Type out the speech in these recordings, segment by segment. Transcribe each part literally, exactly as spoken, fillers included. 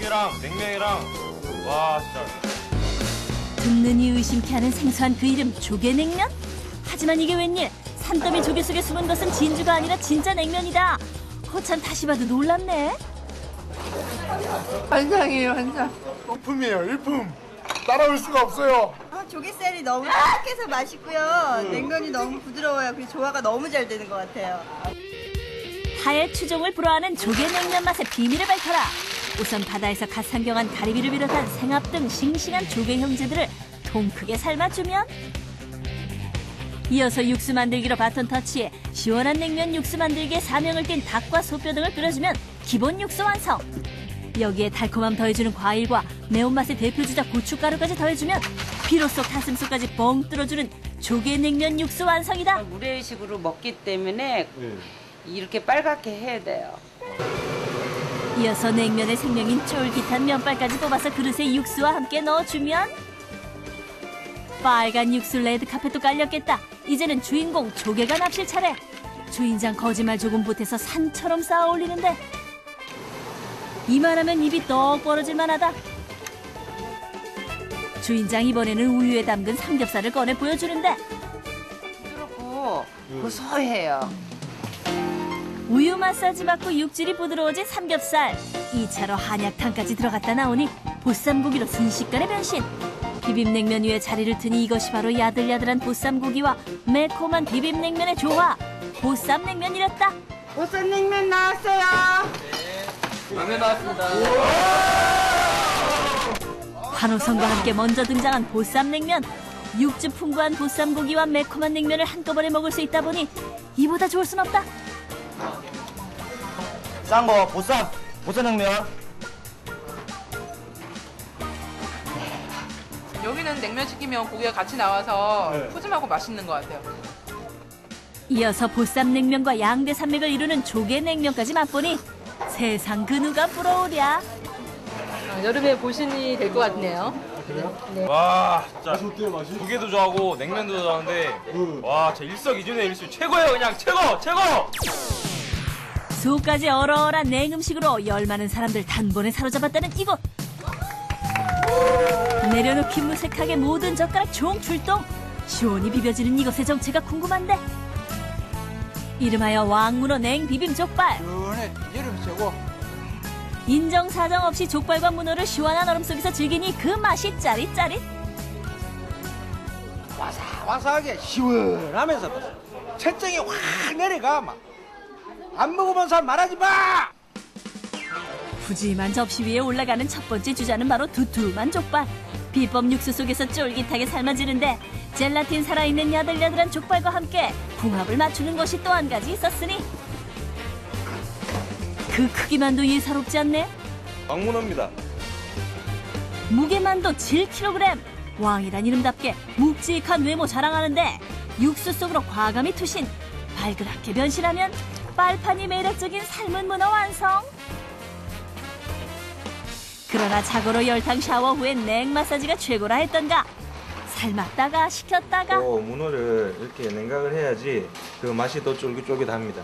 조개랑 냉면이랑 와 진짜. 듣느니 의심케 하는 생소한 그 이름 조개냉면? 하지만 이게 웬일? 산더미 조개 속에 숨은 것은 진주가 아니라 진짜 냉면이다. 거참 다시 봐도 놀랍네. 환상이에요, 환상. 일품이에요, 일품. 따라올 수가 없어요. 아, 조개살이 너무 촉촉해서 맛있고요. 음. 냉면이 너무 부드러워요. 그리고 조화가 너무 잘 되는 것 같아요. 타의 추종을 불허하는 조개냉면 맛의 비밀을 밝혀라. 우선 바다에서 갓 상경한 가리비를 비롯한 생합 등 싱싱한 조개 형제들을 통 크게 삶아주면 이어서 육수 만들기로 바톤 터치해 시원한 냉면 육수 만들기에 사명을 띈 닭과 소뼈 등을 끓여주면 기본 육수 완성. 여기에 달콤함 더해주는 과일과 매운맛의 대표주자 고춧가루까지 더해주면 비로소 가슴속까지 뻥 뚫어주는 조개냉면 육수 완성이다. 물회식으로 먹기 때문에 이렇게 빨갛게 해야 돼요. 이어서 냉면의 생명인 쫄깃한 면발까지 뽑아서 그릇에 육수와 함께 넣어주면 빨간 육수 레드카펫도 깔렸겠다. 이제는 주인공 조개가 납실 차례. 주인장 거짓말 조금 보태서 산처럼 쌓아 올리는데 이만하면 입이 떡 벌어질 만하다. 주인장 이번에는 우유에 담근 삼겹살을 꺼내 보여주는데 부드럽고 고소해요. 우유 마사지 받고 육질이 부드러워진 삼겹살. 이 차로 한약탕까지 들어갔다 나오니 보쌈고기로 순식간에 변신. 비빔냉면 위에 자리를 트니 이것이 바로 야들야들한 보쌈고기와 매콤한 비빔냉면의 조화. 보쌈냉면이랬다. 보쌈냉면 나왔어요. 냉면 나왔습니다. 환호성과 함께 먼저 등장한 보쌈냉면. 육즙 풍부한 보쌈고기와 매콤한 냉면을 한꺼번에 먹을 수 있다 보니 이보다 좋을 순 없다. 싼 거 보쌈, 보쌈냉면. 여기는 냉면 시키면 고기가 같이 나와서 네. 푸짐하고 맛있는 것 같아요. 이어서 보쌈냉면과 양대산맥을 이루는 조개냉면까지 맛보니 세상 그 누가 부러우랴. 아, 여름에 보신이 될 것 같네요. 네. 와 진짜 맛이 어때요, 맛이? 조개도 좋아하고 냉면도 좋아하는데 응. 와 진짜 일석이조네. 일석 최고예요. 그냥 최고 최고. 속까지 얼얼한 냉음식으로 열 많은 사람들 단번에 사로잡았다는 이곳. 내려놓기 무색하게 모든 젓가락 총 출동. 시원히 비벼지는 이것의 정체가 궁금한데 이름하여 왕문어 냉비빔 족발. 시원해, 여름 최고. 인정사정 없이 족발과 문어를 시원한 얼음 속에서 즐기니 그 맛이 짜릿짜릿. 와사와사하게 시원하면서 채증이 확 내려가. 막 안 먹으면 살 말하지 마. 푸짐한 접시 위에 올라가는 첫 번째 주자는 바로 두툼한 족발. 비법 육수 속에서 쫄깃하게 삶아지는데 젤라틴 살아있는 야들야들한 족발과 함께 궁합을 맞추는 것이 또 한 가지 있었으니 그 크기만도 예사롭지 않네. 왕문어입니다. 무게만도 칠 킬로그램. 왕이란 이름답게 묵직한 외모 자랑하는데 육수 속으로 과감히 투신. 발그랗게 변신하면 빨판이 매력적인 삶은 문어 완성. 그러나 자고로 열탕 샤워 후엔 냉 마사지가 최고라 했던가. 삶았다가 식혔다가 또 문어를 이렇게 냉각을 해야지 그 맛이 더 쫄깃쫄깃합니다.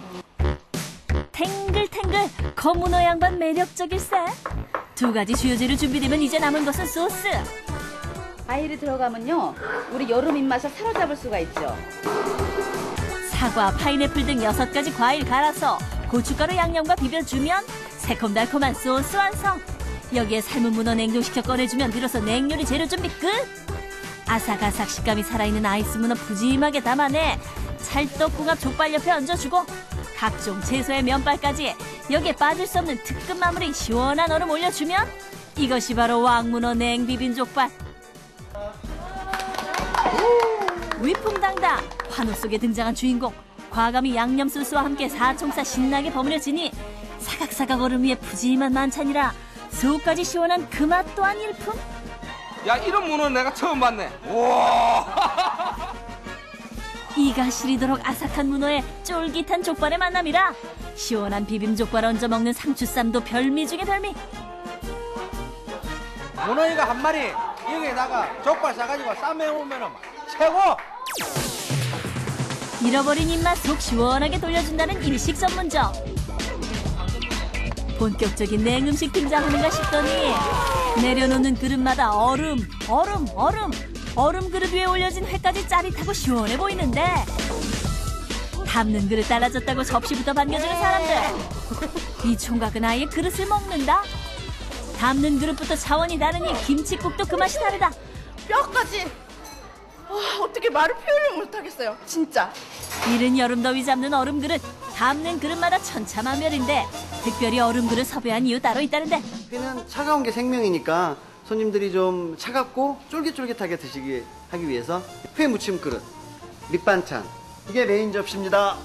탱글탱글 검문어 양반 매력적일세. 두 가지 주요재료 준비되면 이제 남은 것은 소스. 과일이 들어가면요 우리 여름 입맛을 사로잡을 수가 있죠. 사과, 파인애플 등 여섯 가지 과일 갈아서 고춧가루 양념과 비벼주면 새콤달콤한 소스 완성. 여기에 삶은 문어 냉동시켜 꺼내주면 비로소 냉요리 재료 준비 끝. 아삭아삭 식감이 살아있는 아이스 문어 푸짐하게 담아내 찰떡궁합 족발 옆에 얹어주고 각종 채소의 면발까지 여기에 빠질 수 없는 특급 마무리 시원한 얼음 올려주면 이것이 바로 왕문어 냉비빔 족발. 위풍당당 환호 속에 등장한 주인공. 과감히 양념 소스와 함께 사총사 신나게 버무려지니 사각사각 얼음 위에 푸짐한 만찬이라 속까지 시원한 그 맛 또한 일품. 야 이런 문어 내가 처음 봤네. 우와. 이가 시리도록 아삭한 문어에 쫄깃한 족발의 만남이라 시원한 비빔족발 얹어 먹는 상추쌈도 별미 중의 별미. 문어이가 한 마리 여기에다가 족발 싸가지고 쌈에 오면은 최고. 잃어버린 입맛 속 시원하게 돌려준다는 일식 전문점. 본격적인 냉음식 등장하는가 싶더니 내려놓는 그릇마다 얼음, 얼음, 얼음. 얼음 그릇 위에 올려진 회까지 짜릿하고 시원해 보이는데 담는 그릇 달라졌다고 접시부터 반겨주는 사람들. 이 총각은 아예 그릇을 먹는다. 담는 그릇부터 차원이 다르니 김칫국도 그 맛이 다르다. 뼈까지. 와, 어떻게 말을 표현을 못하겠어요. 진짜. 이른 여름 더위 잡는 얼음 그릇. 담는 그릇마다 천차만별인데 특별히 얼음 그릇 섭외한 이유 따로 있다는데. 회는 차가운 게 생명이니까 손님들이 좀 차갑고 쫄깃쫄깃하게 드시기 하기 위해서 회 무침 그릇, 밑반찬, 이게 메인 접시입니다.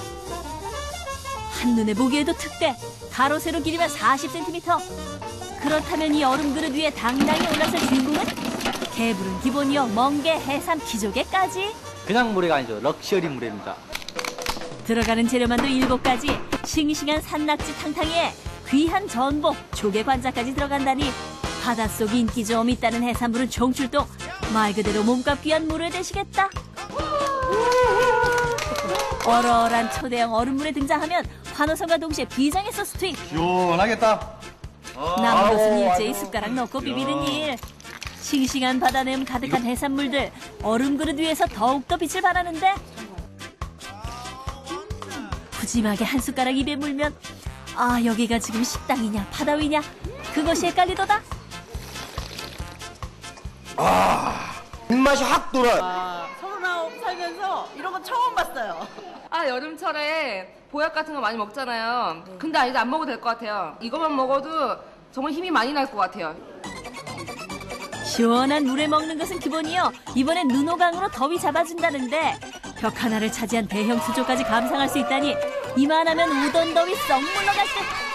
한눈에 보기에도 특대. 가로 세로 길이면 사십 센티미터. 그렇다면 이 얼음 그릇 위에 당당히 올라설 주인공은 개불은 기본이요. 멍게, 해삼, 기조개까지. 그냥 물회가 아니죠. 럭셔리 물회입니다. 들어가는 재료만도 일곱 가지. 싱싱한 산낙지 탕탕이에 귀한 전복, 조개 관자까지 들어간다니 바닷속 인기 좀 있다는 해산물은 총출동. 말 그대로 몸값 귀한 물회 되시겠다. 얼얼한 초대형 얼음물에 등장하면 환호성과 동시에 비장의 소스 투입. 시원하겠다. 남은 것은 일제히 숟가락 넣고 비비는 일. 싱싱한 바다내음 가득한 해산물들 얼음 그릇 위에서 더욱더 빛을 발하는데 푸짐하게 한 숟가락 입에 물면 아, 여기가 지금 식당이냐 바다 위냐 그것이 헷갈리도다. 아, 입맛이 확 돌아. 아, 서른아홉 살면서 이런 건 처음 봤어요. 아, 여름철에 보약 같은 거 많이 먹잖아요. 근데 이제 안 먹어도 될 것 같아요. 이것만 먹어도 정말 힘이 많이 날 것 같아요. 시원한 물에 먹는 것은 기본이요. 이번엔 눈호강으로 더위 잡아준다는데 벽 하나를 차지한 대형 수조까지 감상할 수 있다니 이만하면 오던 더위 썩 물러갈 듯.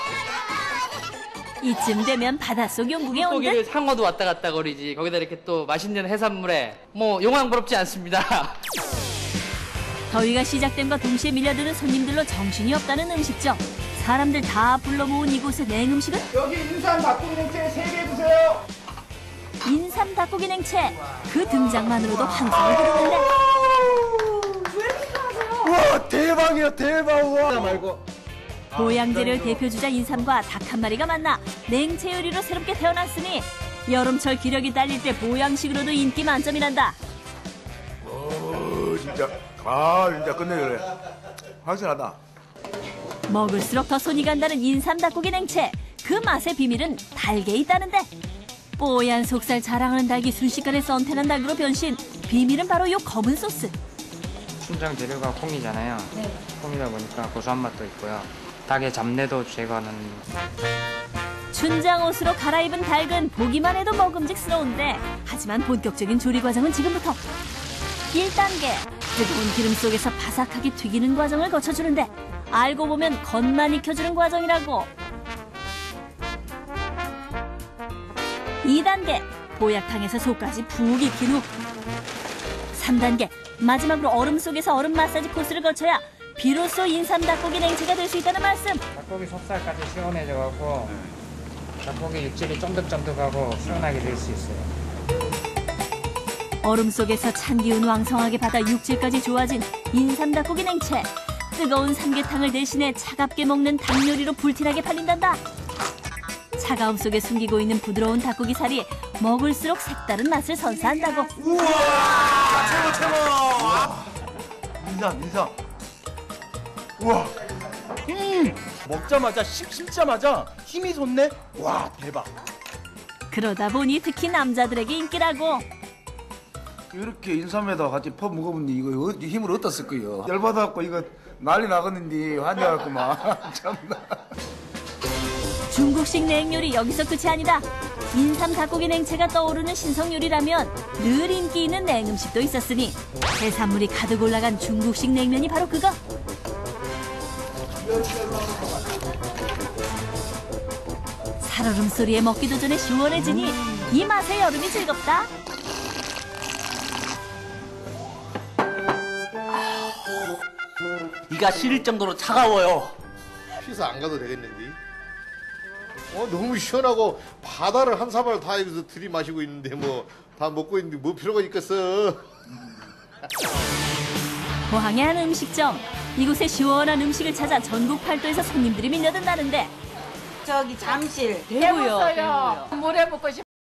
이쯤 되면 바닷속 용궁에 온다. 물고기를 상어도 왔다 갔다 거리지. 거기다 이렇게 또 맛있는 해산물에 뭐 용왕부럽지 않습니다. 더위가 시작됨과 동시에 밀려드는 손님들로 정신이 없다는 음식점. 사람들 다 불러 모은 이곳의 냉음식은? 여기 인삼 닭고기 냉채 세 개 주세요. 인삼 닭고기 냉채. 그 등장만으로도 환상을 부르는데. 우와, 대박이야, 대박. 우와. 말고. 보양 재료의 대표주자 인삼과 닭 한 마리가 만나 냉채 요리로 새롭게 태어났으니 여름철 기력이 딸릴 때 보양식으로도 인기 만점이란다. 오, 진짜. 아, 진짜 끝내주네. 확실하다. 먹을수록 더 손이 간다는 인삼 닭고기 냉채. 그 맛의 비밀은 닭에 있다는데. 뽀얀 속살 자랑하는 닭이 순식간에 썬텐한 닭으로 변신. 비밀은 바로 요 검은 소스. 춘장 재료가 콩이잖아요. 네. 콩이다 보니까 고소한 맛도 있고요. 닭의 잡내도 제거하는. 춘장 옷으로 갈아입은 닭은 보기만 해도 먹음직스러운데 하지만 본격적인 조리 과정은 지금부터. 일 단계. 뜨거운 기름 속에서 바삭하게 튀기는 과정을 거쳐주는데 알고 보면 겉만 익혀주는 과정이라고. 이 단계. 보약탕에서 속까지 푹 익힌 후. 삼 단계. 마지막으로 얼음 속에서 얼음 마사지 코스를 거쳐야 비로소 인삼 닭고기 냉채가 될 수 있다는 말씀. 닭고기 속살까지 시원해져갖고 닭고기 육질이 쫀득쫀득하고 시원하게 될 수 있어요. 얼음 속에서 찬 기운 왕성하게 받아 육질까지 좋아진 인삼 닭고기 냉채. 뜨거운 삼계탕을 대신해 차갑게 먹는 닭 요리로 불티나게 팔린단다. 차가움 속에 숨기고 있는 부드러운 닭고기 살이 먹을수록 색다른 맛을 선사한다고. 우와, 최고 최고. 인삼 인삼. 우와. 음, 먹자마자 씹, 씹자마자 힘이 솟네. 와, 대박. 그러다 보니 특히 남자들에게 인기라고. 이렇게 인삼에다 같이 퍼 먹어본데 이거 어- 힘을 어떻을 거요? 열받아갖고 이거 난리 나겠는데 환장했구만. 참나. 중국식 냉요리 여기서 끝이 아니다. 인삼 닭고기 냉채가 떠오르는 신성 요리라면 늘 인기 있는 냉음식도 있었으니 해산물이 가득 올라간 중국식 냉면이 바로 그거. 살얼음 소리에 먹기도 전에 시원해지니 이 맛에 여름이 즐겁다. 이가 시릴 정도로 차가워요. 피서 안 가도 되겠는데. 어, 너무 시원하고 바다를 한 사발 다 여기서 들이마시고 있는데 뭐 다 먹고 있는데 뭐 필요가 있겠어. 포항의 한 음식점. 이곳에 시원한 음식을 찾아 전국 팔도에서 손님들이 밀려든다는데 저기 잠실 대구요, 해보세요. 물에 묻고 싶